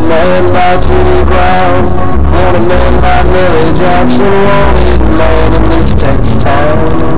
man like Jimmy Brown, want a man like Millie Jackson, want a man in this Texas town.